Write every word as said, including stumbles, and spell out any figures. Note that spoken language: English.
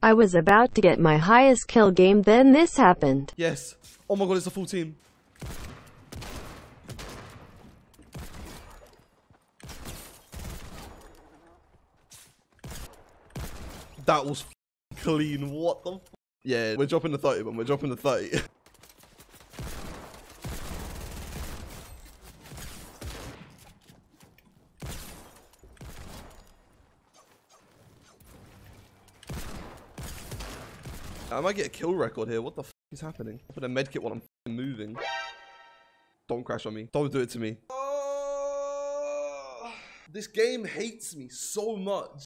I was about to get my highest kill game, then this happened. Yes. Oh my god, it's a full team. That was f clean. What the f? Yeah, we're dropping the thirty, man. We're dropping the thirty. I might get a kill record here. What the f is happening? I'll put a medkit while I'm f moving. Don't crash on me. Don't do it to me. Oh, this game hates me so much.